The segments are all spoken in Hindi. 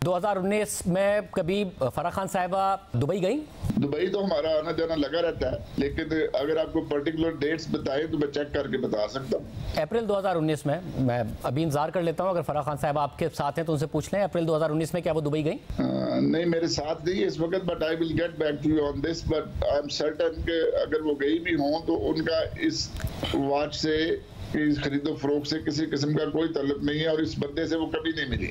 2019 में कभी फराह खान साहिबा दुबई गई? दुबई तो हमारा आना जाना लगा रहता है, लेकिन अगर आपको पर्टिकुलर डेट्स बताएं तो मैं चेक करके बता सकता हूँ। अप्रैल 2019 में, मैं अभी इंतजार कर लेता हूँ, अगर फराह खान साहिबा आपके साथ हैं तो उनसे पूछ लें, अप्रैल 2019 में क्या वो दुबई गई? नहीं, मेरे साथ नहीं है इस वक्त, but I will get back to you on this, but I am certain कि अगर वो गई भी हों तो उनका इस वॉच से, इस खरीदो फरोख्त से किसी किस्म का कोई ताल्लुक नहीं है और इस बंदे से वो कभी नहीं मिली।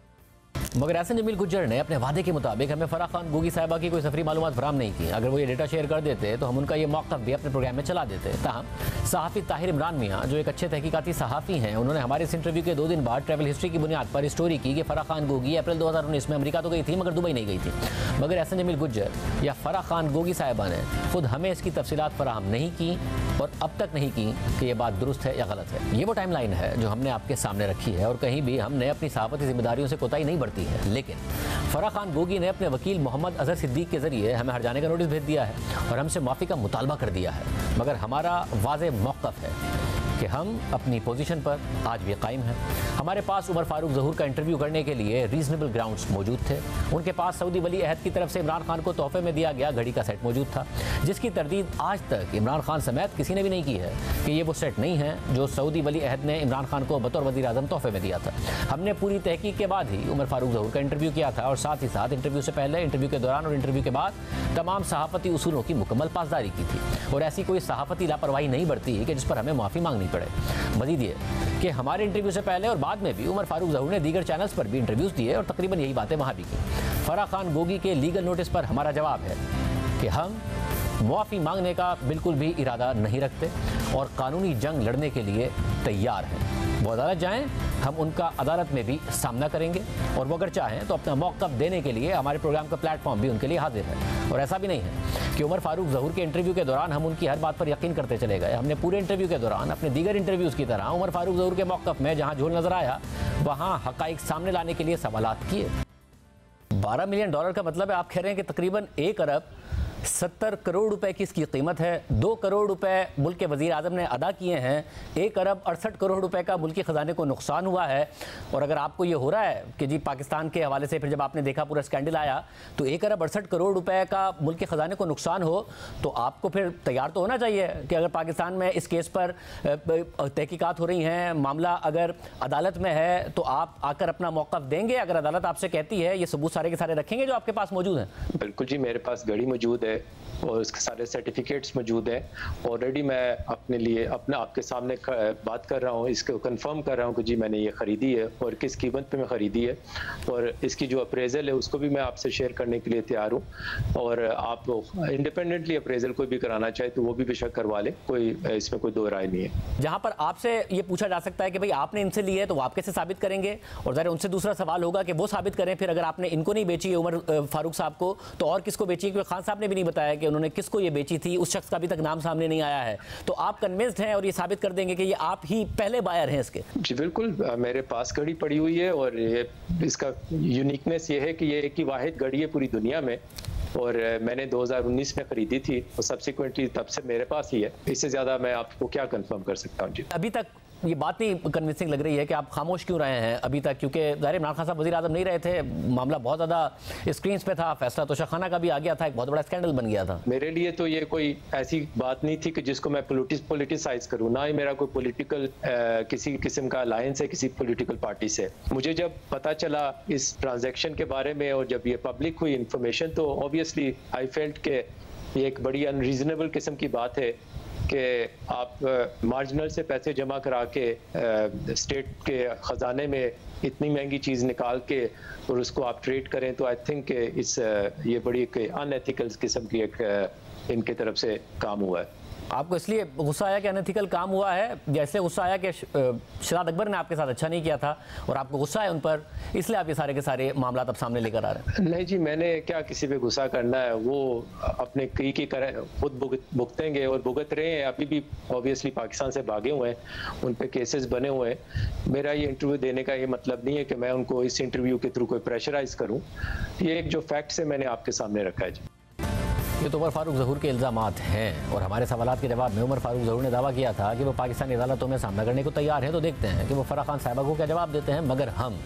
मगर एहसन जमील गुज्जर ने अपने वादे के मुताबिक हमें फराह खान गोगी साहिबा की कोई सफरी मालूमात फराहम नहीं की। अगर वो ये डेटा शेयर कर देते तो हम उनका ये मौक़िफ़ भी अपने प्रोग्राम में चला देते। ताहम सहाफ़ी ताहिर इमरान मियाँ, जो एक अच्छे तहकीकाती सहाफ़ी हैं, उन्होंने हमारे इस इंटरव्यू के 2 दिन बाद ट्रैवल हिस्ट्री की बुनियाद पर स्टोरी की कि फराह खान गोगी अप्रैल 2019 में अमेरिका तो गई थी मगर दुबई नहीं गई थी। मगर एहसन जमील गुज्जर या फराह खान गोगी साहिबा ने खुद हमें इसकी तफसीलात फराहम नहीं की और अब तक नहीं की कि ये बात दुरुस्त है या गलत है। ये वो टाइम लाइन है जो हमने आपके सामने रखी है और कहीं भी हमने अपनी सहाफ़ती जिम्मेदारियों से कोताही नहीं बरती है। लेकिन फराह खान गोगी ने अपने वकील मोहम्मद अजहर सिद्दीक के जरिए हमें हट जाने का नोटिस भेज दिया है और हमसे माफ़ी का मुतालबा कर दिया है। मगर हमारा वाज़ेह मौक़िफ़ है कि हम अपनी पोजीशन पर आज भी कायम हैं। हमारे पास उमर फारूक ज़हूर का इंटरव्यू करने के लिए रीज़नेबल ग्राउंड्स मौजूद थे। उनके पास सऊदी वली अहद की तरफ से इमरान खान को तोहफे में दिया गया घड़ी का सेट मौजूद था, जिसकी तरदीद आज तक इमरान खान समेत किसी ने भी नहीं की है कि ये वो सेट नहीं है जो सऊदी वली अहद ने इमरान खान को बतौर वज़ीर आज़म तोहफे में दिया था। हमने पूरी तहकीक के बाद ही उमर फारूक ज़हूर का इंटरव्यू किया था और साथ ही साथ इंटरव्यू से पहले, इंटरव्यू के दौरान और इंटरव्यू के बाद तमाम सहाफ़ती उसूलों की मुकम्मल पासदारी की थी और ऐसी कोई सहाफ़ती लापरवाही नहीं बरती कि जिस पर हमें माफ़ी मांगनी पड़े। मज़ीद ये कि हमारे इंटरव्यू से पहले और बाद में भी उमर फारूक ज़हूर ने दीगर चैनल्स पर भी इंटरव्यूज़ दिए और तकरीबन यही बातें वहाँ भी की। फराह खान गोगी के लीगल नोटिस पर हमारा जवाब है कि हम मुआफ़ी मांगने का बिल्कुल भी इरादा नहीं रखते और कानूनी जंग लड़ने के लिए तैयार हैं। वो अदालत जाएं, हम उनका अदालत में भी सामना करेंगे और वो अगर चाहें तो अपना मौक़िफ़ देने के लिए हमारे प्रोग्राम का प्लेटफॉर्म भी उनके लिए हाजिर है। और ऐसा भी नहीं है कि उमर फारूक ज़हूर के इंटरव्यू के दौरान हम उनकी हर बात पर यकीन करते चले गए। हमने पूरे इंटरव्यू के दौरान अपने दीगर इंटरव्यूज़ की तरह उमर फारूक ज़हूर के मौक़िफ़ में जहाँ झोल नज़र आया वहाँ हक़ाइक़ सामने लाने के लिए सवालात किए। $12 मिलियन का मतलब है आप कह रहे हैं कि तकरीबन 1 अरब 70 करोड़ रुपए की इसकी कीमत है। 2 करोड़ रुपए मुल्क के वज़ीर आज़म ने अदा किए हैं। 1 अरब 68 करोड़ रुपए का मुल्की ख़जाने को नुकसान हुआ है। और अगर आपको ये हो रहा है कि जी पाकिस्तान के हवाले से फिर जब आपने देखा पूरा स्कैंडल आया तो 1 अरब 68 करोड़ रुपए का मुल्की ख़जाने को नुकसान हो तो आपको फिर तैयार तो होना चाहिए कि अगर पाकिस्तान में इस केस पर तहकीकात हो रही हैं, मामला अगर अदालत में है तो आप आकर अपना मौक़िफ़ देंगे। अगर अदालत आपसे कहती है ये सबूत सारे के सारे रखेंगे जो आपके पास मौजूद हैं? बिल्कुल जी, मेरे पास घड़ी मौजूद है और उसके सारे सर्टिफिकेट्स मौजूद हैं। ऑलरेडी मैं अपने लिए आपके सामने बात कर रहा हूँ, इसको कंफर्म कर रहा हूँ कि जी मैंने ये ख़रीदी है और किस कीमत पे मैं ख़रीदी है और इसकी जो अप्रेज़ल है उसको भी मैं आपसे शेयर करने के लिए तैयार हूँ। और आप इंडिपेंडेंटली अप्रेज़ल कोई भी कराना चाहे तो वो भी बेशक करवा लें, कोई इसमें कोई दो राय नहीं है। जहाँ पर आपसे ये पूछा जा सकता है कि भाई आपने इनसे ली है तो वो आप कैसे साबित करेंगे, और ज़रा उनसे दूसरा सवाल होगा कि वो साबित करें फिर अगर आपने इनको नहीं बेची है उमर फारूक साहब को तो और किसको बेची, क्योंकि खान साहब ने भी नहीं बताया कि उन्होंने किसको ये बेची थी, उस शख्स का अभी तक नाम सामने नहीं आया है। तो आप कन्विंस्ड हैं और ये साबित कर देंगे कि ये आप ही पहले बायर हैं इसके? जी बिल्कुल, मेरे पास घड़ी पड़ी हुई है और ये इसका यूनिकनेस ये है कि ये एक ही वाहिद घड़ी है पूरी दुनिया में और मैंने 2019 में ख़रीदी थी और सब्सिक्वेंटली तब से मेरे पास ही है। इससे ज़्यादा मैं आपको क्या कंफर्म कर सकता हूँ जी। अभी तक ये बात नहीं कन्विंसिंग लग रही है कि आप खामोश क्यों रहे हैं अभी तक, क्योंकि ज़ाहिर इमरान खान साहब वज़ीर आज़म नहीं रहे थे, मामला बहुत ज़्यादा स्क्रीन्स पे था, फैसला तो शाखाना का भी आ गया था, एक बहुत बड़ा स्कैंडल बन गया था। मेरे लिए तो ये कोई ऐसी बात नहीं थी कि जिसको मैं पोलिटिसाइज करूँ, ना ही मेरा कोई पॉलिटिकल किसी किस्म का अलायंस है किसी पॉलिटिकल पार्टी से। मुझे जब पता चला इस ट्रांजैक्शन के बारे में और जब ये पब्लिक हुई इंफॉर्मेशन तो ऑब्वियसली आई फेल्ट के ये एक बड़ी अनरीजनेबल किस्म की बात है कि आप मार्जिनल से पैसे जमा करा के स्टेट के ख़जाने में इतनी महंगी चीज़ निकाल के और उसको आप ट्रेड करें तो आई थिंक ये बड़ी अनएथिकल किस्म की एक इनके तरफ से काम हुआ है। आपको इसलिए गुस्सा आया कि अनएथिकल काम हुआ है, जैसे गुस्सा आया कि शराद अकबर ने आपके साथ अच्छा नहीं किया था और आपको गुस्सा है उन पर, इसलिए आप ये सारे के सारे मामला अब सामने लेकर आ रहे हैं? नहीं जी, मैंने क्या किसी पे गुस्सा करना है, वो अपने की खुद भुगतेंगे और भुगत रहे हैं। अभी भी ऑब्वियसली पाकिस्तान से भागे हुए हैं, उन पे केसेस बने हुए हैं। मेरा ये इंटरव्यू देने का ये मतलब नहीं है कि मैं उनको इस इंटरव्यू के थ्रू कोई प्रेशराइज करूँ। ये एक जो फैक्ट्स है मैंने आपके सामने रखा है जी। ये तो उमर फारूक ज़हूर के इल्ज़ामात हैं और हमारे सवालात के जवाब में उमर फारूक ज़हूर ने दावा किया था कि वो पाकिस्तानी अदालतों में सामना करने को तैयार है। तो देखते हैं कि वो फराह खान साहिबा को क्या जवाब देते हैं। मगर हम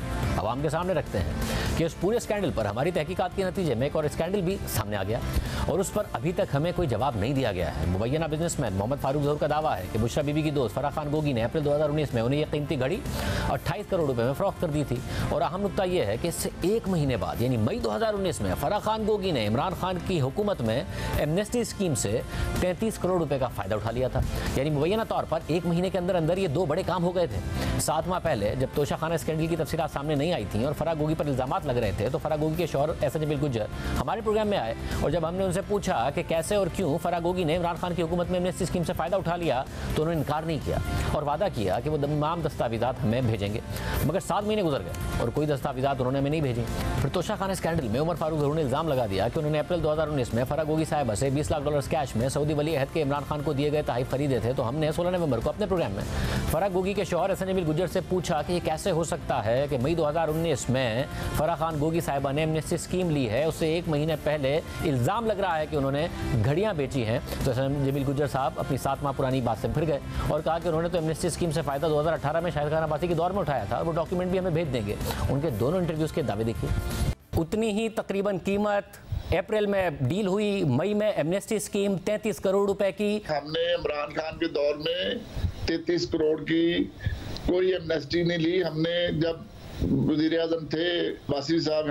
आवाम के सामने रखते हैं कि उस पूरे स्कैंडल पर हमारी तहकीकात के नतीजे में एक और स्कैंडल भी सामने आ गया और उस पर अभी तक हमें कोई जवाब नहीं दिया गया है। मुबैना बिजनेसमैन मोहम्मद फारूक ज़हूर का दावा है कि बुशरा बीबी की दोस्त फराह खान गोगी ने अप्रैल 2019 में उन्हें यह कीमती घड़ी 28 करोड़ रुपए में फरोख्त कर दी थी और अहम नुकता यह है कि इससे एक महीने बाद यानी मई 2019 में फराह खान गोगी ने इमरान खान की हुकूमत में एमनेस्टी स्कीम से 33 करोड़ रुपए का फायदा उठा लिया था। यानी मुबैना तौर पर एक महीने के अंदर अंदर ये दो बड़े काम हो गए थे। 7 माह पहले जब तोशाखाना स्कैंडल की तफसीलात सामने नहीं आई थी और फराह गोगी पर इल्जामात लग रहे थे तो फराह गोगी के शौहर एहसन जमील गुज्जर हमारे प्रोग्राम में आए और जब हमने उनसे पूछा कि कैसे और क्यों फराह गोगी ने इमरान खान की हुकूमत में एमनेस्टी स्कीम से फायदा उठा लिया तो उन्होंने इनकार नहीं किया और वादा किया कि वो तमाम दस्तावेजात हमें भेजेंगे। मगर 7 महीने गुजर गए और कोई दस्तावेजात उन्होंने हमें नहीं भेजी। फिर तोशाखाना स्कैंडल में उमर फारूक ज़हूर ने इल्जाम लगा दिया कि उन्होंने अप्रैल 2019 में फराह गोगी साहिबा से 20 लाख डॉलर कैश में सऊदी वली अहद के इमरान खान को दिए गए तहफ़ खरीदे थे। तो हमने 16 नवंबर को अपने प्रोग्राम में फराह गोगी के शौहर एहसन जमील गुज्जर से पूछा कि ये कैसे हो सकता है कि मई 2019 में फराह खान गोगी साहिबा ने एमनेस्टी स्कीम ली है, उससे एक महीने पहले इल्ज़ाम लग रहा है कि उन्होंने घड़ियाँ बेची हैं। तो एहसन जमील गुज्जर साहब अपनी 7 माह पुरानी बात से फिर गए और कहा कि उन्होंने तो एमनेस्टी स्कीम से फ़ायदा 2018 में शाहिद खान अब्बासी के दौर में उठाया था और वो डॉक्यूमेंट भी हमें भेज देंगे। उनके दोनों इंटरव्यूज़ के दावे देखिए। उतनी ही तकरीबन कीमत अप्रैल में डील हुई, मई में एमनेस्टी स्कीम 33 करोड़ रुपए की। हमने इमरान खान के दौर में 33 करोड़ की कोई एमनेस्टी नहीं ली। हमने जब वज़ीर आज़म थे वासी साहब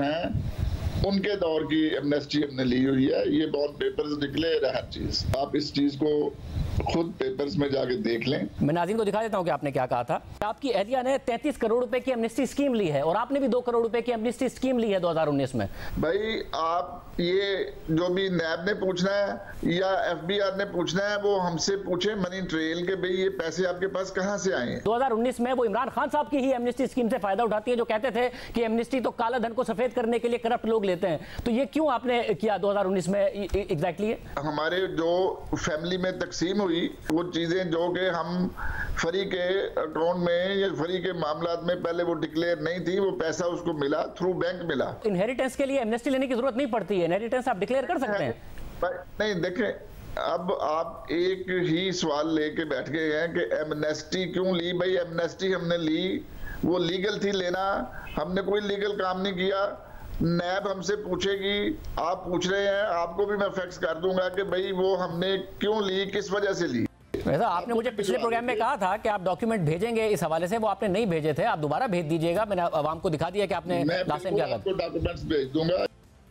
हैं उनके दौर की एमनेस्टी हमने ली हुई है। ये बहुत पेपर्स डिक्लेयर है हर चीज। आप इस चीज को खुद पेपर्स में जाके देख लें। मैं नाज़रीन को दिखा देता हूं कि आपने क्या कहा था। आपकी एहलिया ने 33 करोड़ रुपए की एमनेस्टी स्कीम ली है और आपने भी 2 करोड़ रुपए की एमनेस्टी स्कीम ली है 2019 में। भाई आप ये जो भी नैब ने पूछना है या एफबीआर ने पूछना है वो हमसे पूछे मनी ट्रेल के, भाई ये पैसे आपके पास कहां से आए हैं। 2019 में वो इमरान खान साहब की ही एमनेस्टी स्कीम से फायदा उठाती है जो कहते थे कि एमनेस्टी तो काला धन को सफेद करने के लिए करप्ट लोग लेते हैं। तो ये क्यों आपने किया 2019 में एग्जैक्टली? हमारे जो फैमिली में तकसीम हुई वो चीजें जो कि हम फरी के अकाउंट में या फरी के मामलात में पहले वो डिक्लेयर नहीं थी, वो पैसा उसको मिला थ्रू बैंक मिला। इनहेरिटेंस के लिए एमनेस्टी लेने की जरूरत नहीं पड़ती है, इनहेरिटेंस आप डिक्लेयर कर सकते हैं। नहीं देखें, अब आप एक ही सवाल लेके बैठ गए हैं कि एमनेस्टी क्यों ली। भाई एमनेस्टी हमने ली, वो लीगल थी लेना, हमने कोई लीगल काम नहीं किया। नैब हमसे पूछेगी, आप पूछ रहे हैं, आपको भी मैं फैक्स कर दूंगा कि भाई वो हमने क्यों ली, किस वजह से ली। वैसा आपने मुझे पिछले प्रोग्राम में कहा था कि आप डॉक्यूमेंट भेजेंगे इस हवाले से, वो आपने नहीं भेजे थे, आप दोबारा भेज दीजिएगा। मैंने आवाम को दिखा दिया कि आपने लास्ट टाइम क्या कहा। डॉक्यूमेंट्स भेज दूंगा।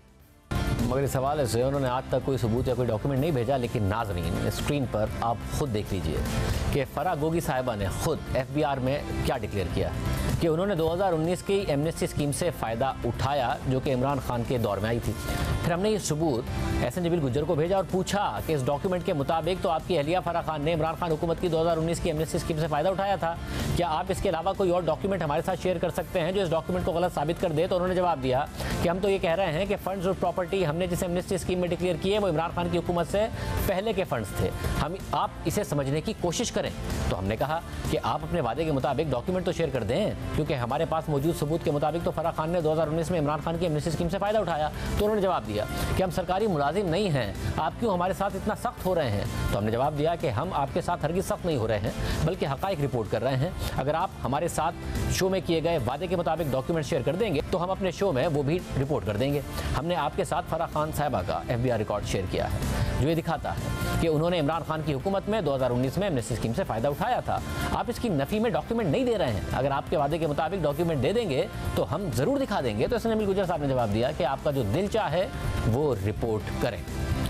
मगर इस हवाले से उन्होंने आज तक कोई सबूत या कोई डॉक्यूमेंट नहीं भेजा। लेकिन नाज़रीन स्क्रीन पर आप खुद देख लीजिए कि फराह गोगी साहिबा ने खुद एफबीआर में क्या डिक्लेयर किया कि उन्होंने 2019 की एमनेस्टी स्कीम से फ़ायदा उठाया जो कि इमरान खान के दौर में आई थी। फिर हमने ये सबूत एहसन जमील गुज्जर को भेजा और पूछा कि इस डॉक्यूमेंट के मुताबिक तो आपकी अहलिया फराह खान ने इमरान खान हुकूमत की 2019 की एमनेस्टी स्कीम से फ़ायदा उठाया था, क्या आप इसके अलावा कोई और डॉक्यूमेंट हमारे साथ शेयर कर सकते हैं जो इस डॉक्यूमेंट को गलत साबित कर दे। तो उन्होंने जवाब दिया कि हम तो ये कह रहे हैं कि फंड्स और प्रॉपर्टी हमने जिस एमनेस्टी स्कीम में डिक्लेयर किए वो इमरान खान की हुकूमत से पहले के फंड्स थे, हम आप इसे समझने की कोशिश करें। तो हमने कहा कि आप अपने वादे के मुताबिक डॉक्यूमेंट तो शेयर कर दें, क्योंकि हमारे पास मौजूद सबूत के मुताबिक तो फराह खान ने 2019 में इमरान खान की एमनेस्टी स्कीम से फ़ायदा उठाया। तो उन्होंने जवाब दिया कि हम सरकारी मुलाजिम नहीं हैं, आप क्यों हमारे साथ इतना सख्त हो रहे हैं। तो हमने जवाब दिया कि हम आपके साथ हरगिज़ सख्त नहीं हो रहे हैं, बल्कि हक़ाइक़ रिपोर्ट कर रहे हैं। अगर आप हमारे साथ शो में किए गए वादे के मुताबिक डॉक्यूमेंट शेयर कर देंगे तो हम अपने शो में वो भी रिपोर्ट कर देंगे। हमने आपके साथ फराह खान साहिबा का एफबीआर रिकॉर्ड शेयर किया है जो ये दिखाता है कि उन्होंने इमरान खान की हुकूमत में 2019 में एमनेस्टी स्कीम से फ़ायदा उठाया था। आप इसकी नफ़ी में डॉक्यूमेंट नहीं दे रहे हैं, अगर आपके वादे के मुताबिक डॉक्यूमेंट दे देंगे तो हम ज़रूर दिखा देंगे। तो एहसन जमील गुज्जर साहब ने जवाब दिया कि आपका जो दिल चाहे वो रिपोर्ट करें।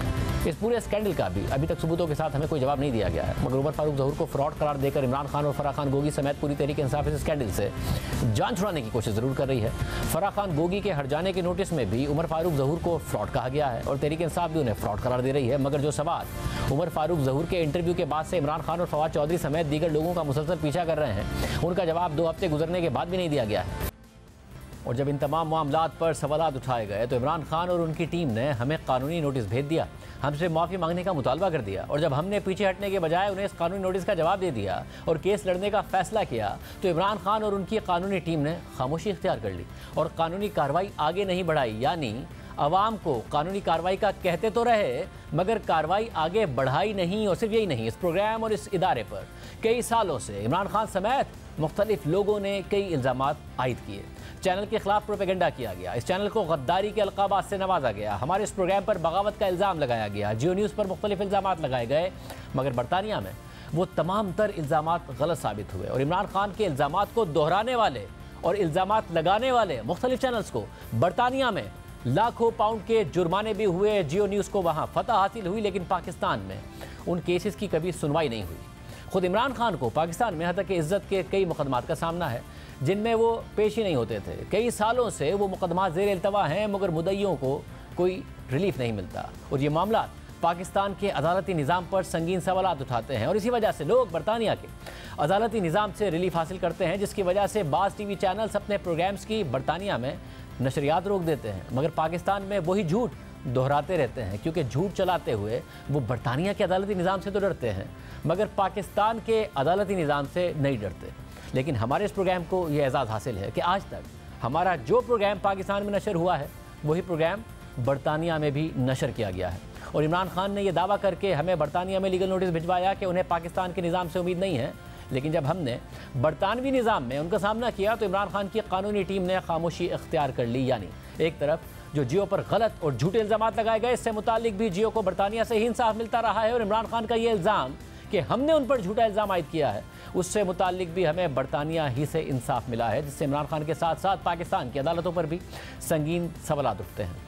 इस पूरे स्कैंडल का भी अभी तक सबूतों के साथ हमें कोई जवाब नहीं दिया गया है, मगर उमर फारूक ज़हूर को फ्रॉड करार देकर इमरान खान और फराह खान गोगी समेत पूरी तहरीक इंसाफ इस स्कैंडल से जान छुड़ाने की कोशिश ज़रूर कर रही है। फराह खान गोगी के हट जाने के नोटिस में भी उमर फारूक ज़हूर को फ्रॉड कहा गया है और तहरीक इंसाफ भी उन्हें फ्रॉड करार दे रही है। मगर जो सवाल उमर फारूक ज़हूर के इंटरव्यू के बाद से इमरान खान और फवाद चौधरी समेत दीगर लोगों का मुसलसल पीछा कर रहे हैं, उनका जवाब 2 हफ्ते गुजरने के बाद भी नहीं दिया गया है। और जब इन तमाम मामलात पर सवालात उठाए गए तो इमरान खान और उनकी टीम ने हमें कानूनी नोटिस भेज दिया, हमसे माफ़ी मांगने का मुतालबा कर दिया। और जब हमने पीछे हटने के बजाय उन्हें इस कानूनी नोटिस का जवाब दे दिया और केस लड़ने का फैसला किया तो इमरान खान और उनकी कानूनी टीम ने खामोशी इख्तियार कर ली और कानूनी कार्रवाई आगे नहीं बढ़ाई। यानी अवाम को कानूनी कार्रवाई का कहते तो रहे मगर कार्रवाई आगे बढ़ाई नहीं। और सिर्फ यही नहीं, इस प्रोग्राम और इस इदारे पर कई सालों से इमरान खान समेत मुख्तलिफ लोगों ने कई इल्ज़ामात आयद किए। चैनल के खिलाफ प्रोपेगेंडा किया गया, इस चैनल को गद्दारी के अलक़ाबात से नवाजा गया, हमारे इस प्रोग्राम पर बगावत का इल्ज़ाम लगाया गया, जियो न्यूज़ पर मुख्तलिफ इल्ज़ामात लगाए गए, मगर बरतानिया में वो तमाम तर इल्ज़ामात गलत साबित हुए और इमरान खान के इल्ज़ामात को दोहराने वाले और इल्ज़ामात लगाने वाले मुख्तलिफ चैनल्स को बरतानिया में लाखों पाउंड के जुर्माने भी हुए। जियो न्यूज़ को वहाँ फतह हासिल हुई, लेकिन पाकिस्तान में उन केसेस की कभी सुनवाई नहीं हुई। खुद इमरान खान को पाकिस्तान में हतक इज़्ज़त के कई मुकदमात का सामना है जिनमें वो पेश ही नहीं होते थे। कई सालों से वो मुकदमात ज़ेर इल्तवा हैं, मगर मुद्दइयों को कोई रिलीफ नहीं मिलता और ये मामला पाकिस्तान के अदालती निज़ाम पर संगीन सवालात उठाते हैं और इसी वजह से लोग बरतानिया के अदालती निज़ाम से रिलीफ हासिल करते हैं, जिसकी वजह से बाज़ टीवी चैनल्स अपने प्रोग्राम्स की बरतानिया में नशरियात रोक देते हैं, मगर पाकिस्तान में वही झूठ दोहराते रहते हैं, क्योंकि झूठ चलाते हुए वो बरतानिया के अदालती निज़ाम से तो डरते हैं मगर पाकिस्तान के अदालती निज़ाम से नहीं डरते। लेकिन हमारे इस प्रोग्राम को ये एजाज़ हासिल है कि आज तक हमारा जो प्रोग्राम पाकिस्तान में नशर हुआ है वही प्रोग्राम बरतानिया में भी नशर किया गया है। और इमरान खान ने यह दावा करके हमें बरतानिया में लीगल नोटिस भिजवाया कि उन्हें पाकिस्तान के निज़ाम से उम्मीद नहीं है, लेकिन जब हमने बरतानवी निज़ाम में उनका सामना किया तो इमरान खान की कानूनी टीम ने खामोशी इख्तियार कर ली। यानी एक तरफ जो जियो पर गलत और झूठे इल्ज़ामात लगाए गए, इससे मुतालिक भी जियो को बरतानिया से ही इंसाफ मिलता रहा है और इमरान खान का ये इल्ज़ाम कि हमने उन पर झूठा इल्ज़ाम आयद किया है, उससे मुतालिक भी हमें बरतानिया ही से इंसाफ मिला है, जिससे इमरान खान के साथ साथ पाकिस्तान की अदालतों पर भी संगीन सवालात उठते हैं।